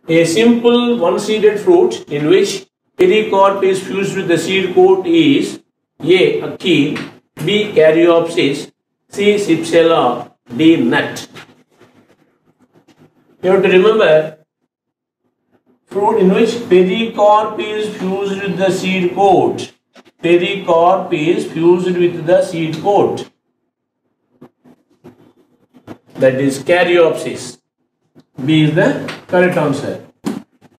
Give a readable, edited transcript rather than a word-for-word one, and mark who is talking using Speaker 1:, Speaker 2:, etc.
Speaker 1: A simple one-seeded fruit in which pericarp is fused with the seed coat is A. Achene, B. Caryopsis, C. Cypsela, D. Nut. You have to remember, fruit in which pericarp is fused with the seed coat. Pericarp is fused with the seed coat. That is Caryopsis. B is the correct answer.